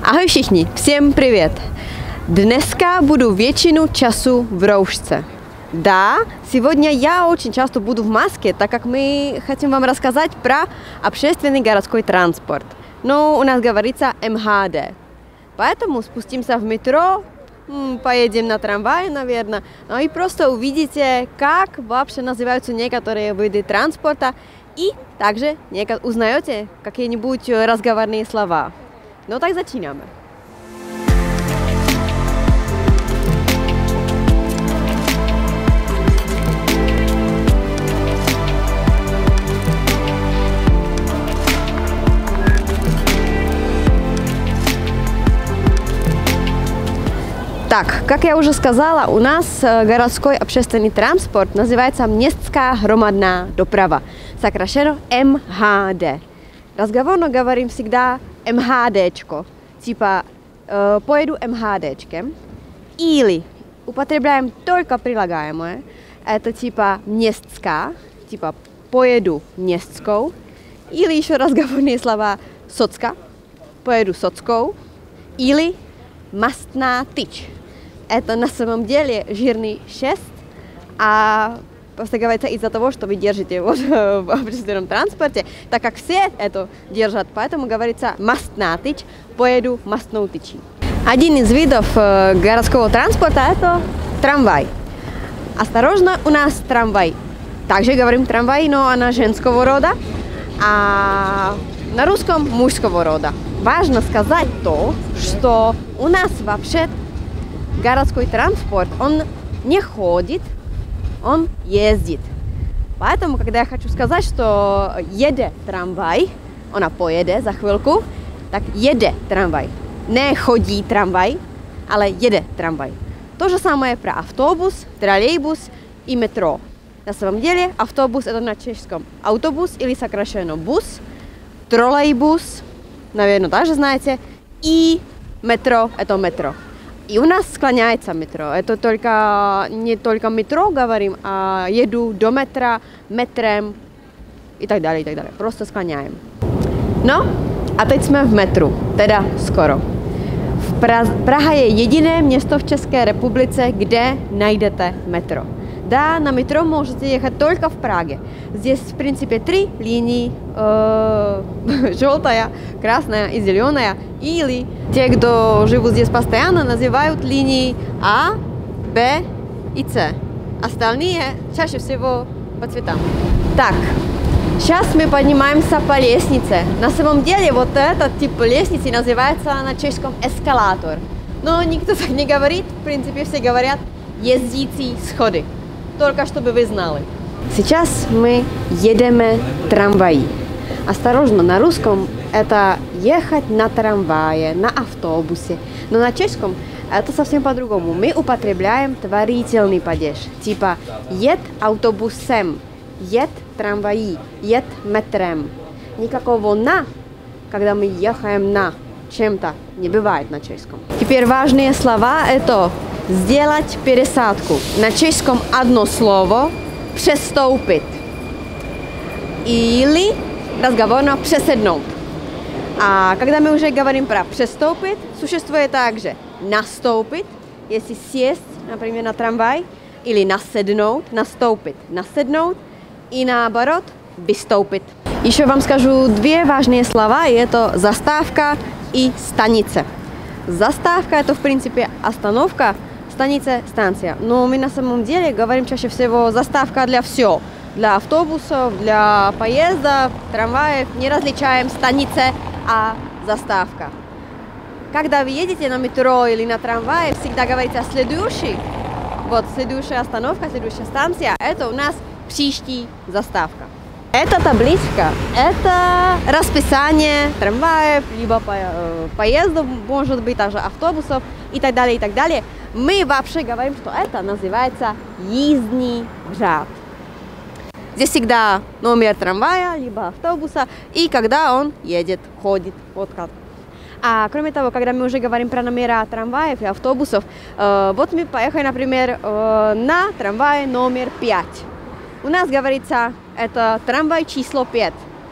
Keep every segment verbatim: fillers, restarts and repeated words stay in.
Ahoj všichni, всем привет! Dneska буду většinu času v roušce. Да, сегодня я очень часто буду в маске, так как мы хотим вам рассказать про общественный городской транспорт. Но у нас говорится эм ха дэ. Поэтому спустимся в метро, поедем на трамвае, наверное, ну и просто увидите, как вообще называются некоторые виды транспорта, и также узнаете какие-нибудь разговорные слова. Ну так начинаем. Так, как я уже сказала, у нас городской общественный транспорт называется Městská hromadná doprava, сокращенно эм ха дэ. Разговорно говорим всегда эм ха дэчко, типа э, поеду эм ха дэчком, или употребляем только прилагаемое, это типа městská, типа поеду městskou, или еще разговорные слова socka, поеду sockou, или mastná tyč. Это на самом деле жирный шест, а просто говорится из-за того, что вы держите вот в общественном транспорте, так как все это держат, поэтому говорится mastná tyč, поеду mastnou tyčí. Один из видов э, городского транспорта это трамвай. Осторожно, у нас трамвай. Также говорим трамвай, но она женского рода, а на русском мужского рода. Важно сказать то, что у нас вообще городской транспорт, он не ходит, он ездит. Поэтому, когда я хочу сказать, что еде трамвай, она поеде за хвилку, так еде трамвай. Не chodí трамвай, ale еде трамвай. То же самое про автобус, троллейбус и метро. На самом деле автобус это на чешском автобус или сокращенно бус, троллейбус, наверное, тоже знаете, и метро это метро. И у нас склоняется метро. Это только не только метро говорим, а еду до метра, метрem и так далее, и так далее. Просто склоняем. No, a teď jsme v metru, teda skoro. V Pra- Praha je jediné město v České republice, kde najdete metro. Да, на метро можете ехать только в Праге. Здесь, в принципе, три линии, э, желтая, красная и зеленая. Или те, кто живут здесь постоянно, называют линии А, Б и С. Остальные чаще всего по цветам. Так, сейчас мы поднимаемся по лестнице. На самом деле, вот этот тип лестницы называется на чешском эскалатор. Но никто так не говорит, в принципе, все говорят ездící сходы. Только чтобы вы знали. Сейчас мы едем трамваи. Осторожно, на русском это ехать на трамвае, на автобусе. Но на чешском это совсем по-другому. Мы употребляем творительный падеж. Типа ед автобусем, ед трамваи, ед метрем. Никакого на, когда мы ехаем на чем-то, не бывает на чешском. Теперь важные слова это сделать пересадку. На чешском одно слово přestoupit. Или разговорно přesednout. А когда мы уже говорим про přestoupit, существует также nastoupit, если сесть, например, на трамвай, или nasednout, nastoupit, nasednout, и наоборот vystoupit. Еще вам скажу две важные слова, и это заставка и станица. Заставка это в принципе остановка, станица – станция. Но мы на самом деле говорим чаще всего заставка для всего. Для автобусов, для поездов, трамваев. Не различаем станица, а заставка. Когда вы едете на метро или на трамвае, всегда говорится следующий. Вот следующая остановка, следующая станция – это у нас příští заставка. Эта табличка – это расписание трамваев, либо поездов, может быть, также автобусов и так далее, и так далее. Мы вообще говорим, что это называется jízdní řád. Здесь всегда номер трамвая, либо автобуса, и когда он едет, ходит, вот как. А кроме того, когда мы уже говорим про номера трамваев и автобусов, э, вот мы поехали, например, э, на трамвае номер пять. У нас говорится, это трамвай число пять.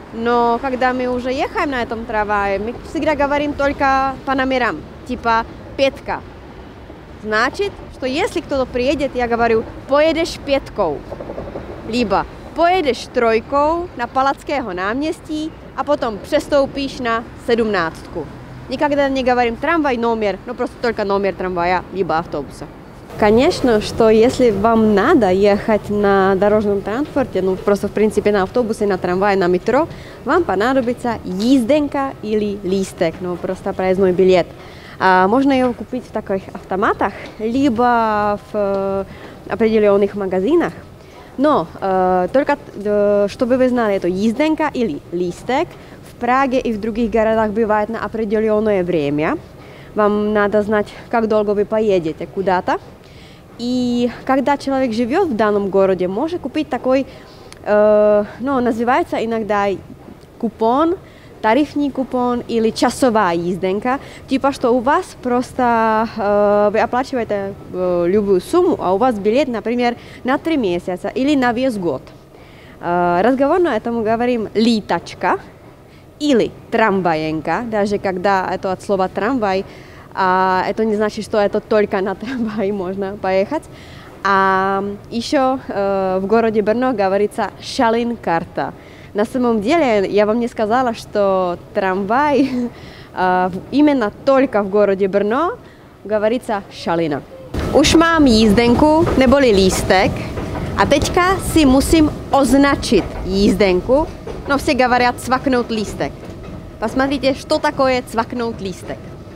Но когда мы уже ехаем на этом трамвае, мы всегда говорим только по номерам, типа пятка. Значит, что если кто-то приедет, я говорю, поедешь пяткой, либо pojedeš trojkou na Palackého náměstí a potom přestoupíš na sedmnáctku. Никогда не говорим трамвай номер, но просто только номер трамвая, либо автобуса. Конечно, что если вам надо ехать на дорожном транспорте, ну просто в принципе на автобусе, на трамвае, на метро, вам понадобится jízdenka или lístek, ну просто проездной билет. А можно его купить в таких автоматах, либо в определенных магазинах. Но э, только, э, чтобы вы знали, это jízdenka или lístek в Праге и в других городах бывает на определенное время. Вам надо знать, как долго вы поедете куда-то. И когда человек живет в данном городе, может купить такой, э, ну, называется иногда купон, тарифный купон или часовая jízdenka, типа что у вас просто э, вы оплачиваете э, любую сумму, а у вас билет, например, на три месяца или на весь год. Э, разговорно этому говорим литачка или трамваенка, даже когда это от слова трамвай, а это не значит, что это только на трамвае можно поехать. А еще э, в городе Брно говорится шалин-карта. На самом деле, я вам не сказала, что трамвай э, именно только в городе Brno говорится šalina. Už mám jízdenku neboli lístek a teďka si musím označit jízdenku, no все говорят cvaknout lístek. Посмотрите, что такое cvaknout lístek.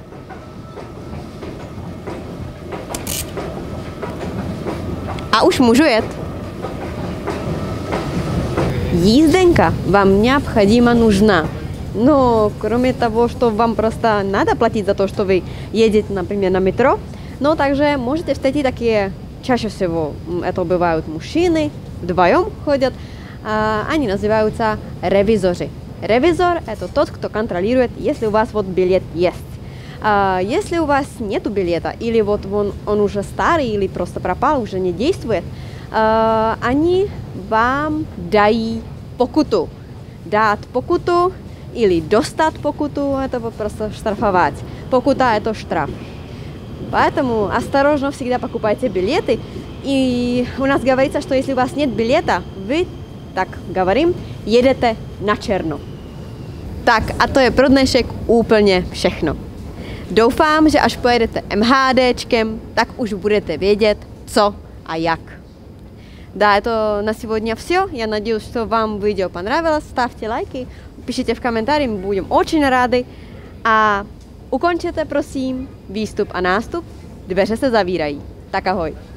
A už můžu jet. Jízdenka вам необходимо нужна. Но кроме того, что вам просто надо платить за то, что вы едете, например, на метро, но также можете встретить такие, чаще всего это бывают мужчины, вдвоем ходят, они называются ревизоры. Ревизор – это тот, кто контролирует, если у вас вот билет есть. Если у вас нету билета, или вот он, он уже старый, или просто пропал, уже не действует, они vám dají pokutu. Dát pokutu или dostat pokutu, это просто штрафовать. Pokuta – это штраф. Поэтому осторожно всегда покупайте билеты. И у нас говорится, что если у вас нет билета, вы, так говорим, jedete na černo. Tak a to je pro dnešek úplně všechno. Doufám, že až pojedete MHDčkem, tak už budete vědět, co a jak. Да, это на сегодня все. Я надеюсь, что вам видео понравилось. Ставьте лайки, пишите в комментарии, мы будем очень рады. A ukončete prosím výstup a nástup. Dveře se zavírají. Tak ahoj.